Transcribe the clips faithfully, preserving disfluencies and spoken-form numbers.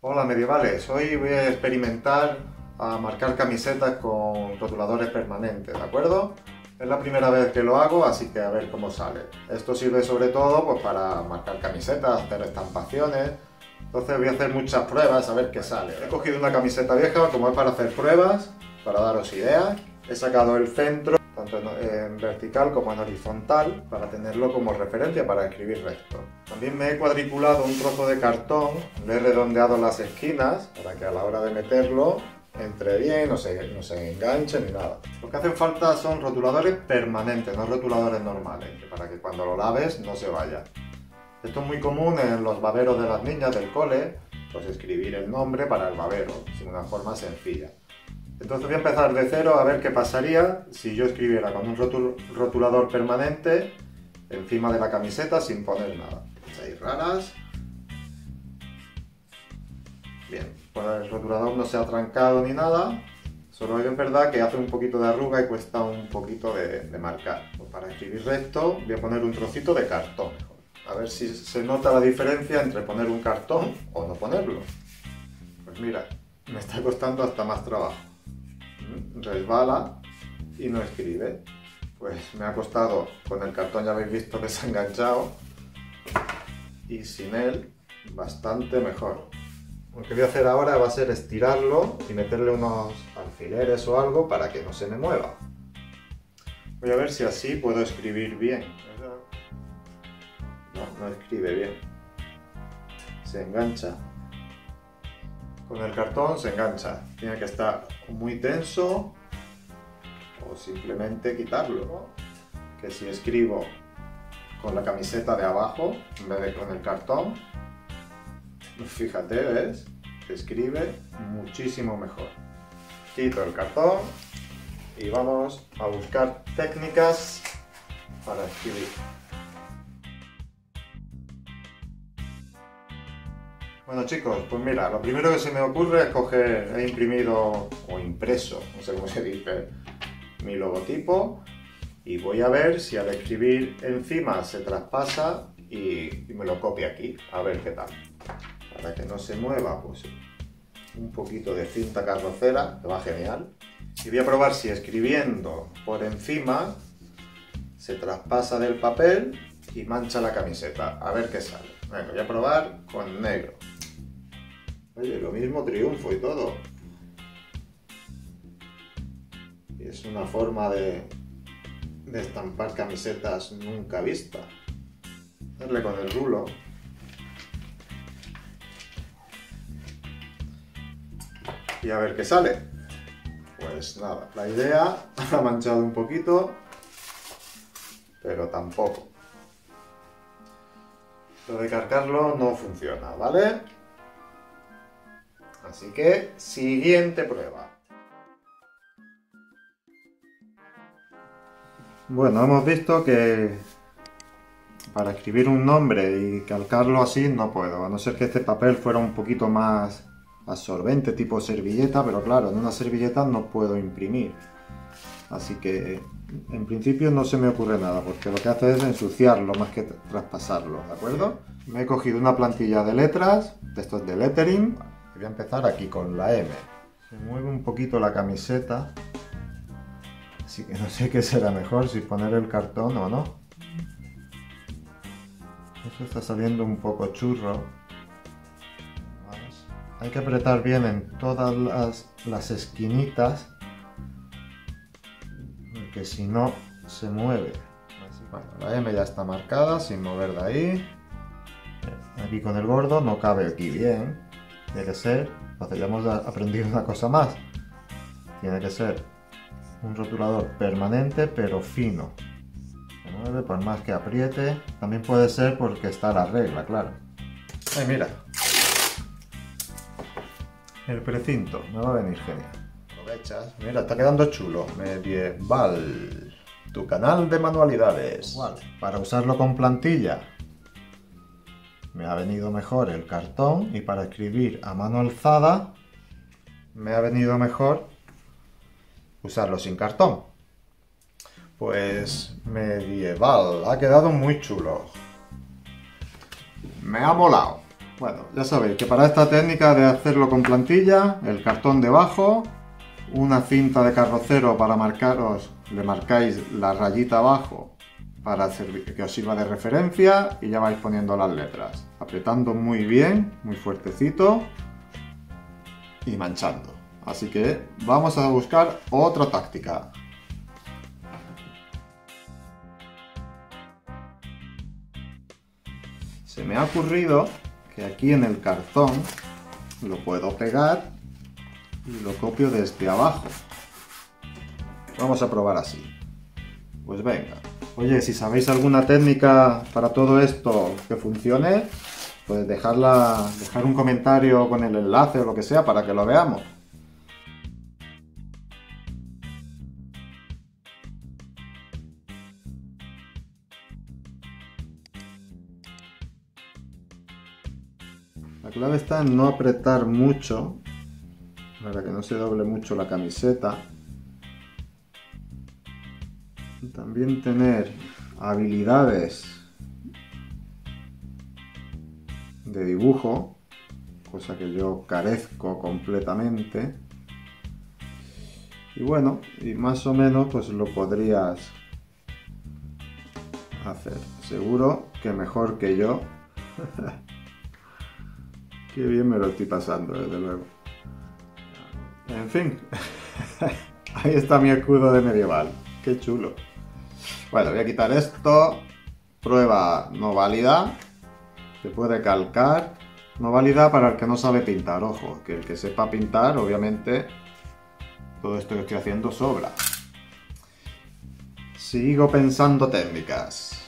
Hola medievales, hoy voy a experimentar a marcar camisetas con rotuladores permanentes, ¿de acuerdo? Es la primera vez que lo hago, así que a ver cómo sale. Esto sirve sobre todo pues, para marcar camisetas, hacer estampaciones. Entonces voy a hacer muchas pruebas a ver qué sale. He cogido una camiseta vieja como es para hacer pruebas, para daros ideas. He sacado el centro, tanto en vertical como en horizontal, para tenerlo como referencia para escribir recto. También me he cuadriculado un trozo de cartón, le he redondeado las esquinas para que a la hora de meterlo entre bien, no se, no se enganche ni nada. Lo que hacen falta son rotuladores permanentes, no rotuladores normales, para que cuando lo laves no se vaya. Esto es muy común en los baberos de las niñas del cole, pues escribir el nombre para el babero, de una forma sencilla. Entonces voy a empezar de cero a ver qué pasaría si yo escribiera con un rotul rotulador permanente encima de la camiseta sin poner nada. Seis raras. Bien, pues el rotulador no se ha trancado ni nada, solo es verdad que hace un poquito de arruga y cuesta un poquito de, de marcar. Pues para escribir recto voy a poner un trocito de cartón. A ver si se nota la diferencia entre poner un cartón o no ponerlo. Pues mira, me está costando hasta más trabajo. Resbala y no escribe. Pues me ha costado, con el cartón ya habéis visto que se ha enganchado, y sin él bastante mejor. Lo que voy a hacer ahora va a ser estirarlo y meterle unos alfileres o algo para que no se me mueva. Voy a ver si así puedo escribir bien. No, no escribe bien. Se engancha. Con el cartón se engancha. Tiene que estar muy tenso o simplemente quitarlo. Que si escribo con la camiseta de abajo en vez de con el cartón, fíjate, ¿ves? Escribe muchísimo mejor. Quito el cartón y vamos a buscar técnicas para escribir. Bueno chicos, pues mira, lo primero que se me ocurre es coger, he imprimido o impreso, no sé cómo se dice, mi logotipo, y voy a ver si al escribir encima se traspasa y, y me lo copia aquí, a ver qué tal. Para que no se mueva, pues un poquito de cinta carrocera, que va genial. Y voy a probar si escribiendo por encima se traspasa del papel y mancha la camiseta, a ver qué sale. Bueno, voy a probar con negro. Oye, lo mismo triunfo y todo. Y es una forma de, de estampar camisetas nunca vista. Darle con el rulo. Y a ver qué sale. Pues nada, la idea ha manchado un poquito, pero tampoco. Lo de cargarlo no funciona, ¿vale? Así que, siguiente prueba. Bueno, hemos visto que para escribir un nombre y calcarlo así no puedo, a no ser que este papel fuera un poquito más absorbente, tipo servilleta, pero claro, en una servilleta no puedo imprimir. Así que, en principio no se me ocurre nada, porque lo que hace es ensuciarlo más que traspasarlo, ¿de acuerdo? Me he cogido una plantilla de letras, de estos de lettering, y voy a empezar aquí con la M. Se mueve un poquito la camiseta, así que no sé qué será mejor, si poner el cartón o no. Esto está saliendo un poco churro. Hay que apretar bien en todas las, las esquinitas, porque si no se mueve. Bueno, la M ya está marcada sin mover de ahí. Aquí con el gordo no cabe aquí bien. Tiene que ser, entonces ya hemos aprendido una cosa más. Tiene que ser un rotulador permanente pero fino. Se mueve por más que apriete. También puede ser porque está la regla, claro. Ay, mira. El precinto, me va a venir genial. Aprovechas. Mira, está quedando chulo. Medieval. Tu canal de manualidades. Igual. Para usarlo con plantilla me ha venido mejor el cartón, y para escribir a mano alzada me ha venido mejor usarlo sin cartón. Pues medieval. Ha quedado muy chulo. Me ha molado. Bueno, ya sabéis que para esta técnica de hacerlo con plantilla, el cartón debajo, una cinta de carrocero para marcaros, le marcáis la rayita abajo para que os sirva de referencia y ya vais poniendo las letras, apretando muy bien, muy fuertecito y manchando. Así que vamos a buscar otra táctica. Se me ha ocurrido que aquí en el cartón lo puedo pegar y lo copio desde abajo. Vamos a probar así. Pues venga. Oye, si sabéis alguna técnica para todo esto que funcione, pues dejadla, dejar un comentario con el enlace o lo que sea para que lo veamos. La clave está en no apretar mucho, para que no se doble mucho la camiseta. Y también tener habilidades de dibujo, cosa que yo carezco completamente. Y bueno, y más o menos pues lo podrías hacer. Seguro que mejor que yo. Qué bien me lo estoy pasando, desde luego. En fin, ahí está mi escudo de medieval. Qué chulo. Bueno, voy a quitar esto. Prueba no válida. Se puede calcar. No válida para el que no sabe pintar. Ojo, que el que sepa pintar, obviamente, todo esto que estoy haciendo sobra. Sigo pensando técnicas.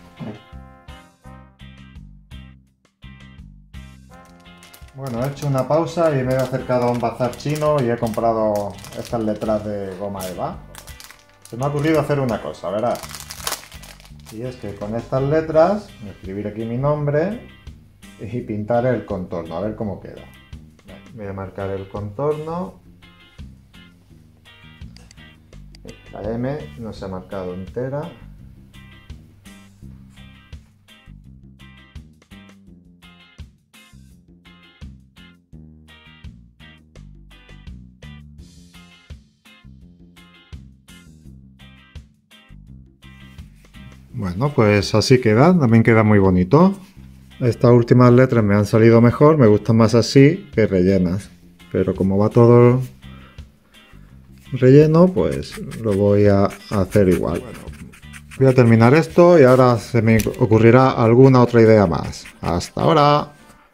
Bueno, he hecho una pausa y me he acercado a un bazar chino y he comprado estas letras de goma eva. Se me ha ocurrido hacer una cosa, ¿verdad? Y es que con estas letras, escribir aquí mi nombre y pintar el contorno, a ver cómo queda. Voy a marcar el contorno. La M no se ha marcado entera. Bueno, pues así queda, también queda muy bonito. Estas últimas letras me han salido mejor, me gustan más así que rellenas. Pero como va todo relleno, pues lo voy a hacer igual. Voy a terminar esto y ahora se me ocurrirá alguna otra idea más. ¡Hasta ahora!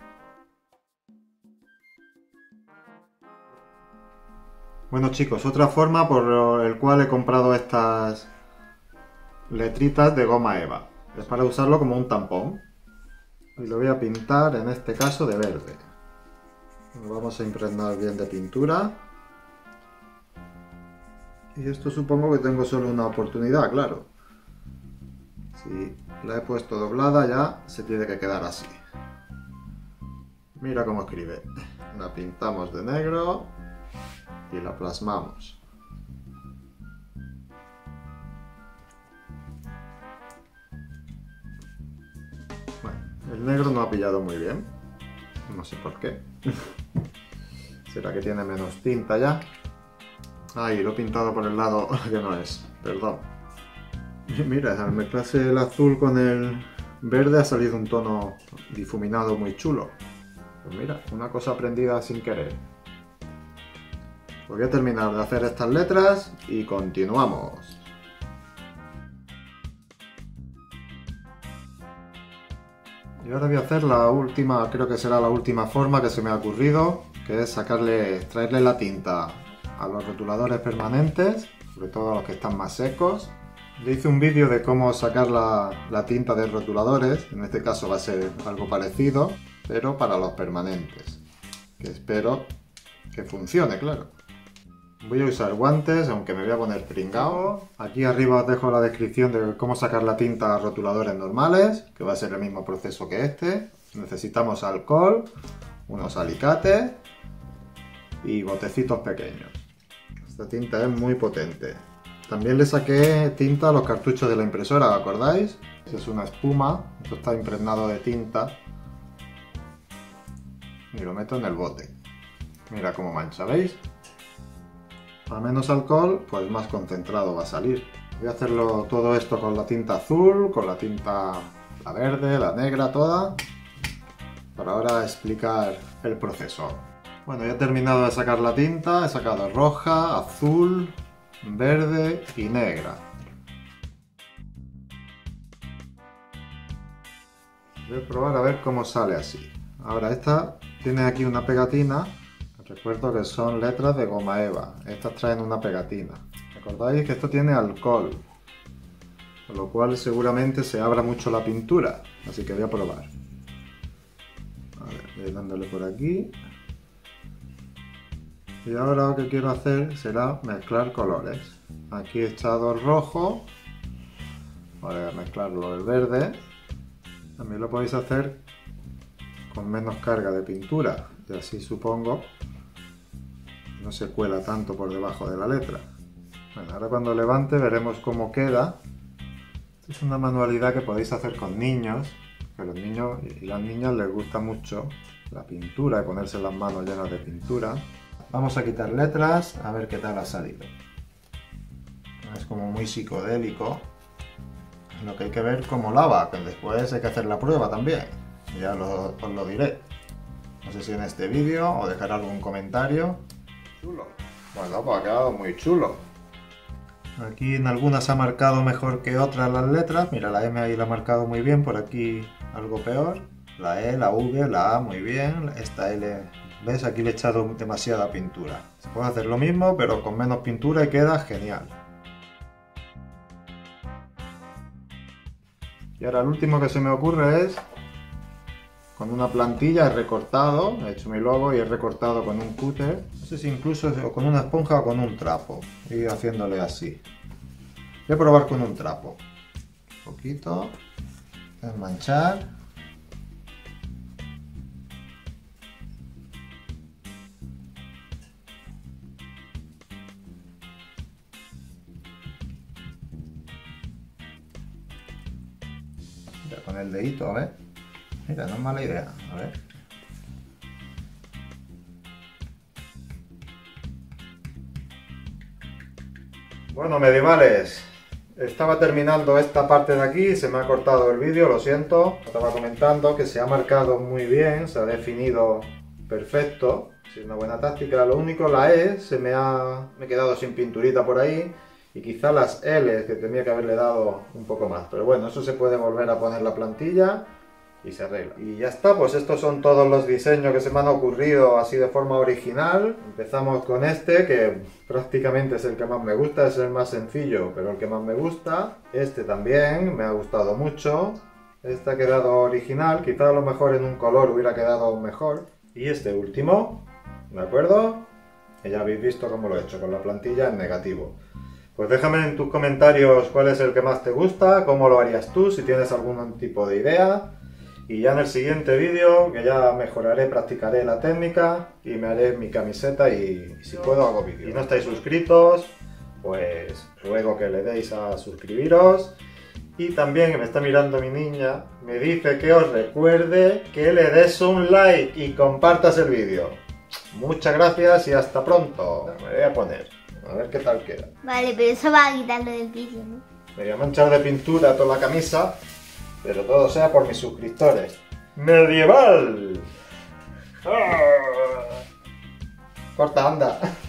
Bueno chicos, otra forma por el cual he comprado estas letritas de goma eva. Es para usarlo como un tampón. Y lo voy a pintar en este caso de verde. Lo vamos a impregnar bien de pintura. Y esto supongo que tengo solo una oportunidad, claro. Si la he puesto doblada ya se tiene que quedar así. Mira cómo escribe. La pintamos de negro y la plasmamos. El negro no ha pillado muy bien, no sé por qué. ¿Será que tiene menos tinta ya? Ay, lo he pintado por el lado que no es, perdón. Mira, al mezclarse el azul con el verde ha salido un tono difuminado muy chulo. Pues mira, una cosa aprendida sin querer. Pues voy a terminar de hacer estas letras y continuamos. Y ahora voy a hacer la última, creo que será la última forma que se me ha ocurrido, que es sacarle, extraerle la tinta a los rotuladores permanentes, sobre todo a los que están más secos. Le hice un vídeo de cómo sacar la, la tinta de rotuladores, en este caso va a ser algo parecido, pero para los permanentes, que espero que funcione, claro. Voy a usar guantes, aunque me voy a poner pringao. Aquí arriba os dejo la descripción de cómo sacar la tinta a rotuladores normales, que va a ser el mismo proceso que este. Necesitamos alcohol, unos alicates y botecitos pequeños. Esta tinta es muy potente. También le saqué tinta a los cartuchos de la impresora, ¿acordáis? Es una espuma, esto está impregnado de tinta. y lo meto en el bote. Mira cómo mancha, ¿veis? A menos alcohol, pues más concentrado va a salir. Voy a hacerlo todo esto con la tinta azul, con la tinta la verde, la negra, toda, para ahora explicar el proceso. Bueno, ya he terminado de sacar la tinta, he sacado roja, azul, verde y negra. Voy a probar a ver cómo sale así. Ahora esta tiene aquí una pegatina. Recuerdo que son letras de goma eva. Estas traen una pegatina. Recordáis que esto tiene alcohol, con lo cual seguramente se abra mucho la pintura. Así que voy a probar. A ver, voy dándole por aquí. Y ahora lo que quiero hacer será mezclar colores. Aquí he echado rojo. Voy a mezclarlo el verde. También lo podéis hacer con menos carga de pintura. Y así supongo no se cuela tanto por debajo de la letra. Bueno, ahora cuando levante veremos cómo queda. Esta es una manualidad que podéis hacer con niños, que a los niños y las niñas les gusta mucho la pintura y ponerse las manos llenas de pintura. Vamos a quitar letras, a ver qué tal ha salido. Es como muy psicodélico. Lo que hay que ver cómo lava, que después hay que hacer la prueba también. Ya lo, os lo diré. No sé si en este vídeo o dejar algún comentario. Chulo. Bueno, pues ha quedado muy chulo. Aquí en algunas ha marcado mejor que otras las letras. Mira, la M ahí la ha marcado muy bien, por aquí algo peor. La E, la V, la A muy bien. Esta L, ¿ves? Aquí le he echado demasiada pintura. Se puede hacer lo mismo, pero con menos pintura y queda genial. Y ahora el último que se me ocurre es, con una plantilla he recortado, he hecho mi logo y he recortado con un cúter, no sé si incluso o con una esponja o con un trapo, y haciéndole así. Voy a probar con un trapo. Un poquito, desmanchar. Mira, con el dedito, a ver. Mira, no es mala idea, a ver. Bueno, medievales, estaba terminando esta parte de aquí, se me ha cortado el vídeo, lo siento. Estaba comentando que se ha marcado muy bien, se ha definido perfecto, es una buena táctica. Lo único, la E se me ha me he quedado sin pinturita por ahí y quizá las L que tenía que haberle dado un poco más. Pero bueno, eso se puede volver a poner la plantilla y se arregla. Y ya está, pues estos son todos los diseños que se me han ocurrido así de forma original. Empezamos con este, que prácticamente es el que más me gusta, es el más sencillo, pero el que más me gusta. Este también me ha gustado mucho. Este ha quedado original, quizá a lo mejor en un color hubiera quedado mejor. Y este último, ¿de acuerdo? Que ya habéis visto cómo lo he hecho, con la plantilla en negativo. Pues déjame en tus comentarios cuál es el que más te gusta, cómo lo harías tú, si tienes algún tipo de idea. Y ya en el siguiente vídeo, que ya mejoraré, practicaré la técnica y me haré mi camiseta y, y si puedo hago vídeos. Si no estáis suscritos, pues ruego que le deis a suscribiros. Y también, que me está mirando mi niña, me dice que os recuerde que le des un like y compartas el vídeo. Muchas gracias y hasta pronto. Me voy a poner, a ver qué tal queda. Vale, pero eso va a quitarlo del vídeo, ¿no? Me voy a manchar de pintura toda la camisa. Pero todo sea por mis suscriptores. ¡Medieval! ¡Ah! Corta, anda.